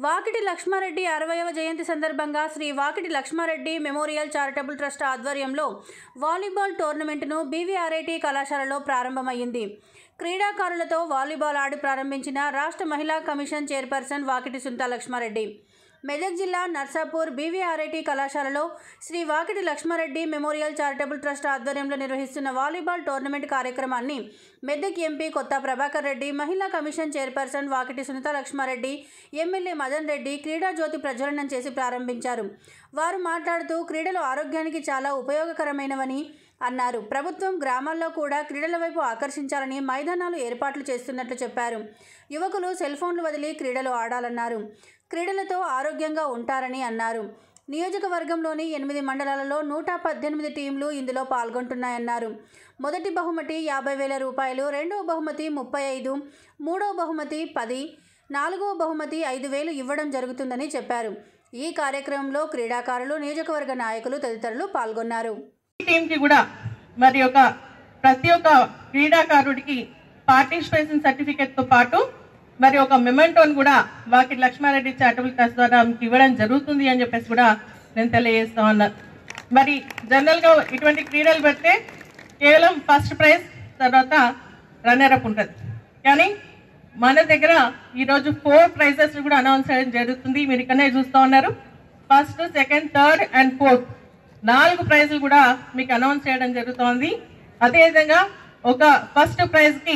వాకిటి లక్ష్మారెడ్డి 60వ జయంతి సందర్భంగా Shri Vakiti Lakshmareddy memorial charitable trust ఆధ్వర్యంలో వాలీబాల్ టోర్నమెంటును BVRIT కళాశాలలో ప్రారంభమైంది. క్రీడాకారులతో వాలీబాల్ ఆడి ప్రారంభించిన రాష్ట్ర మహిళా కమిషన్ చైర్పర్సన్ వాకిటి సుంతా లక్ష్మారెడ్డి. మెదక్ జిల్లా నర్సాపూర్ BVRIT కళాశాలలో Shri Vakiti Lakshmareddy memorial charitable trust ఆధ్వర్యంలో నిర్వహిస్తున్న వాలీబాల్ టోర్నమెంట్ కార్యక్రమాన్ని మెదక్ ఎంపీ కొత్త ప్రభాకర్ రెడ్డి, మహిళా commission chairperson Vakiti Sunitha Lakshmareddy, MLA Madan Reddy క్రీడా జ్యోతి ప్రజ్వలనం చేసి ప్రారంభించారు. వారు మాట్లాడుతూ క్రీడలు ఆరోగ్యానికి చాలా ఉపయోగకరమైనవని అన్నారు. ప్రభుత్వం గ్రామాల్లో కూడా క్రీడల వైపు ఆకర్షించాలని మైదానాలు ఏర్పాట్లు చేస్తున్నట్లు చెప్పారు. యువకులు సెల్ ఫోన్లు వదిలి క్రీడలు ఆడాలన్నారు. క్రీడలతో ఆరోగ్యంగా ఉంటారని అన్నారు. నియోజకవర్గంలోని 8 మండలాలలో 118 టీంలు ఇందులో పాల్గొంటున్నాయన్నారు. మొదటి బహుమతి 50,000 రూపాయలు, రెండవ బహుమతి 35, మూడవ బహుమతి 10, నాలుగవ బహుమతి 5,000 ఇవ్వడం జరుగుతుందని చెప్పారు. ఈ కార్యక్రమంలో క్రీడాకారులు, నియోజకవర్గ నాయకులు తదితరులు పాల్గొన్నారు. టీంకి కూడా మరి ప్రతి ఒక్క క్రీడాకారుడికి పార్టిసిపేషన్ సర్టిఫికేట్తో పాటు మరి ఒక మెమెంటోని కూడా వాకిటి లక్ష్మారెడ్డి చారిటబుల్ ట్రస్ట్ ద్వారా ఇవ్వడం జరుగుతుంది అని చెప్పేసి కూడా నేను తెలియజేస్తా ఉన్నాను. మరి జనరల్గా ఇటువంటి క్రీడలు పెడితే కేవలం ఫస్ట్ ప్రైజ్ తర్వాత రన్నర్ అప్ ఉంటుంది. కానీ మన దగ్గర ఈరోజు 4 ప్రైజెస్ కూడా అనౌన్స్ చేయడం జరుగుతుంది. మీరు ఇక్కడనే చూస్తూ ఉన్నారు. First, second, third and fourth 4 ప్రైజులు కూడా మీకు అనౌన్స్ చేయడం జరుగుతోంది. అదేవిధంగా ఒక ఫస్ట్ ప్రైజ్కి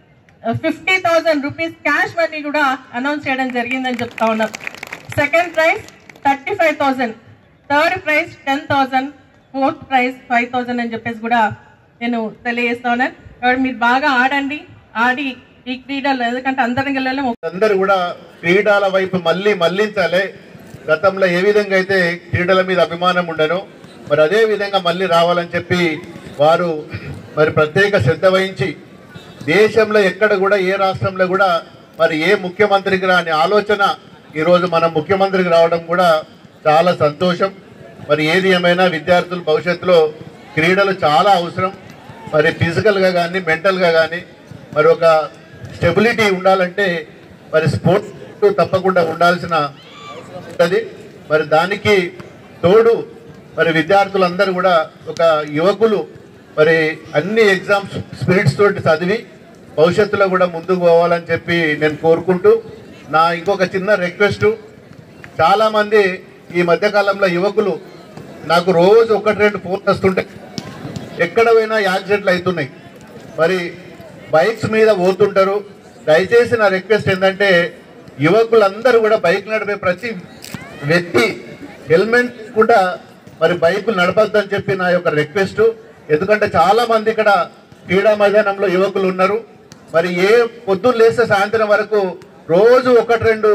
50,000 రూపీస్ క్యాష్ మనీ కూడా అనౌన్స్ చేయడం జరిగిందని చెప్తా ఉన్నాం. Second prize 35,000, third prize 10,000, fourth prize 5,000 అని చెప్పేసి కూడా నేను తెలియజేస్తా ఉన్నాను. కాబట్టి మీరు బాగా ఆడి ఈ క్రీడలు, ఎందుకంటే అందరూ కూడా క్రీడల వైపు మళ్ళించాలి. గతంలో ఏ విధంగా అయితే క్రీడల మీద అభిమానం ఉండను, మరి అదే విధంగా మళ్ళీ రావాలని చెప్పి వారు మరి ప్రత్యేక శ్రద్ధ వహించి దేశంలో ఎక్కడ కూడా ఏ రాష్ట్రంలో కూడా మరి ఏ ముఖ్యమంత్రికి రాని ఆలోచన ఈరోజు మన ముఖ్యమంత్రికి రావడం కూడా చాలా సంతోషం. మరి ఏది ఏమైనా విద్యార్థులు భవిష్యత్తులో క్రీడలు చాలా అవసరం. మరి ఫిజికల్గా కానీ మెంటల్గా కానీ మరి ఒక స్టెబిలిటీ ఉండాలంటే మరి స్పోర్ట్స్ తప్పకుండా ఉండాల్సిన ఉంటుంది. మరి దానికి తోడు మరి విద్యార్థులందరూ కూడా ఒక యువకులు మరి అన్ని ఎగ్జామ్స్ స్పిరిట్స్ తోటి చదివి భవిష్యత్తులో కూడా ముందుకు పోవాలని చెప్పి నేను కోరుకుంటూ, నా ఇంకొక చిన్న రిక్వెస్టు, చాలామంది ఈ మధ్యకాలంలో యువకులు నాకు రోజు 1-2 ఫోన్లు వస్తుంటాయి. ఎక్కడ పోయినా యాక్సిడెంట్లు అవుతున్నాయి. మరి బైక్స్ మీద పోతుంటారు. దయచేసి నా రిక్వెస్ట్ ఏంటంటే యువకులందరూ కూడా బైక్ నడిపే ప్రతి వ్యక్తి హెల్మెట్ కూడా మరి బైకులు నడపద్దని చెప్పి నా యొక్క రిక్వెస్ట్. ఎందుకంటే చాలామంది ఇక్కడ క్రీడా మైదానంలో యువకులు ఉన్నారు. మరి ఏ పొద్దున్న లేస్తే సాయంత్రం వరకు రోజు 1-2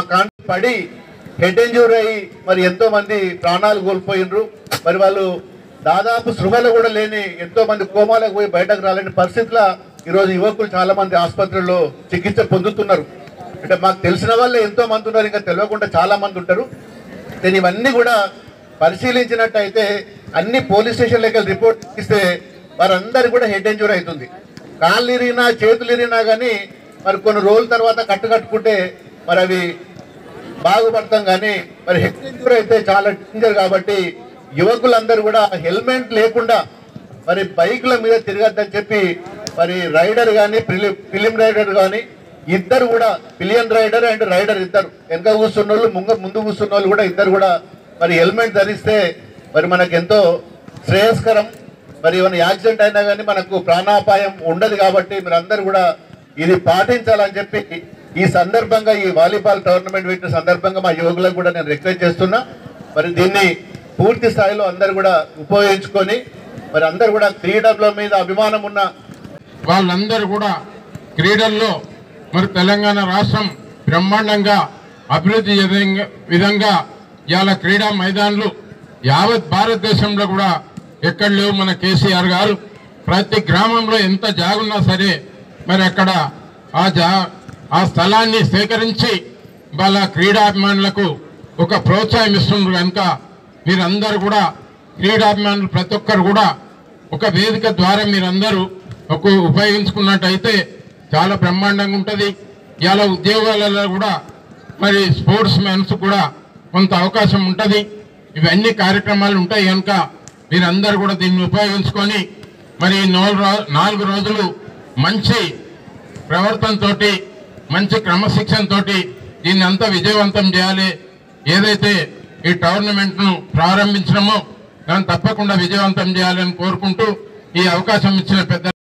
పడి హెడ్ ఇంజ్యూరీ అయ్యి మరి ఎంతోమంది ప్రాణాలు కోల్పోయినరు. మరి వాళ్ళు దాదాపు సృహలు కూడా లేని ఎంతోమంది కోమాలకు పోయి బయటకు రాలేని పరిస్థితుల్లో ఈరోజు యువకులు చాలామంది ఆసుపత్రుల్లో చికిత్స పొందుతున్నారు. అంటే మాకు తెలిసిన వాళ్ళే ఎంతోమంది ఉన్నారు, ఇంకా తెలియకుండా చాలామంది ఉంటారు. నేను ఇవన్నీ కూడా పరిశీలించినట్టయితే అన్ని పోలీస్ స్టేషన్లకి రిపోర్ట్ ఇస్తే వారందరూ కూడా హెడ్ ఇంజ్యూరీ అవుతుంది. కాళ్ళు ఇరిగినా చేతులు ఇరిగినా కానీ మరి కొన్ని రోజుల తర్వాత కట్టుకుంటే మరి అవి బాగుపడతాం. కానీ మరి హెడ్ ఇంజ్యూరీ అయితే చాలా డేంజర్. కాబట్టి యువకులందరూ కూడా హెల్మెట్ లేకుండా మరి బైకుల మీద తిరగద్దని చెప్పి మరి రైడర్ కానీ ఫిలిం రైడర్ కానీ ఇద్దరు కూడా, పిలియన్ రైడర్ అండ్ రైడర్ ఇద్దరు, వెనక కూర్చున్న వాళ్ళు ముందు కూర్చున్న వాళ్ళు కూడా ఇద్దరు కూడా మరి హెల్మెట్ ధరిస్తే మరి మనకు ఎంతో శ్రేయస్కరం. మరి ఏమైనా యాక్సిడెంట్ అయినా కానీ మనకు ప్రాణాపాయం ఉండదు. కాబట్టి మీరు అందరూ కూడా ఇది పాటించాలని చెప్పి ఈ సందర్భంగా, ఈ వాలీబాల్ టోర్నమెంట్ పెట్టిన సందర్భంగా మా యువకులకు కూడా నేను రిక్వెస్ట్ చేస్తున్నా. మరి దీన్ని పూర్తి స్థాయిలో అందరూ కూడా ఉపయోగించుకొని మరి అందరూ కూడా క్రీడల మీద అభిమానం ఉన్న వాళ్ళందరూ కూడా క్రీడల్లో మరి తెలంగాణ రాష్ట్రం బ్రహ్మాండంగా అభివృద్ధి విధంగా ఇవాళ క్రీడా మైదానాలు యావత్ భారతదేశంలో కూడా ఎక్కడ లేవు. మన కేసీఆర్ గారు ప్రతి గ్రామంలో ఎంత జాగున్నా సరే మరి అక్కడ ఆ స్థలాన్ని సేకరించి వాళ్ళ క్రీడాభిమానులకు ఒక ప్రోత్సాహం ఇస్తున్నారు. కనుక మీరందరూ కూడా క్రీడాభిమానులు ప్రతి ఒక్కరు కూడా ఒక వేదిక ద్వారా మీరందరూ ఉపయోగించుకున్నట్టయితే చాలా బ్రహ్మాండంగా ఉంటుంది. ఇవాళ ఉద్యోగాలలో కూడా మరి స్పోర్ట్స్ మెన్స్ కూడా కొంత అవకాశం ఉంటుంది. ఇవన్నీ కార్యక్రమాలు ఉంటాయి కనుక మీరందరూ కూడా దీన్ని ఉపయోగించుకొని మరి 4 రోజులు మంచి ప్రవర్తనతోటి మంచి క్రమశిక్షణతోటి దీన్ని అంతా విజయవంతం చేయాలి. ఏదైతే ఈ టోర్నమెంట్ను ప్రారంభించినామో దాన్ని తప్పకుండా విజయవంతం చేయాలని కోరుకుంటూ ఈ అవకాశం ఇచ్చిన పెద్ద